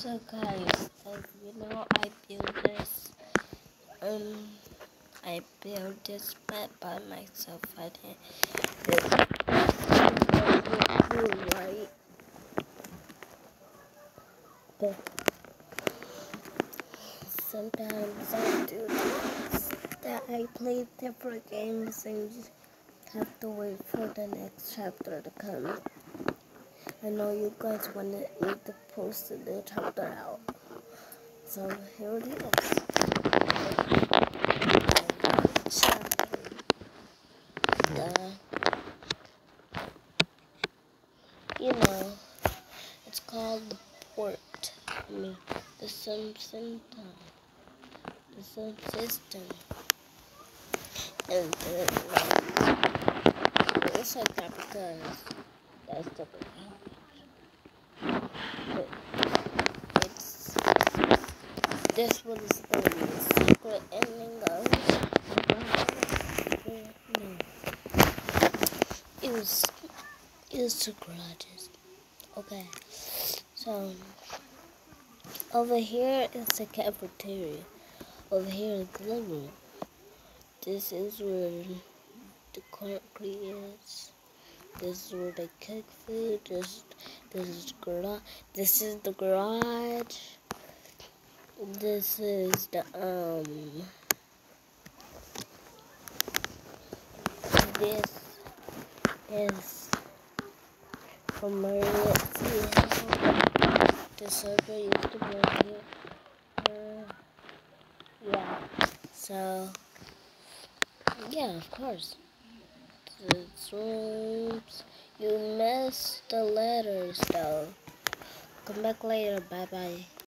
So guys, as you know, I built this map by myself. I didn't do right, but sometimes I do this, that I play different games and just have to wait for the next chapter to come. I know you guys wanted me to post a new chapter out, so here it is. It's called the port. The sun system. The sun system. And it's like that because that's the but it's this was the secret ending of no. It was two garages. Okay. So over here is the cafeteria. Over here is the living room. This is where the concrete is. This is where they cook food. This is the garage. This is the garage. This is the This is from Marriott. The server used to be here. Yeah. So yeah, of course. The rooms. You missed the letters though. Come back later. Bye bye.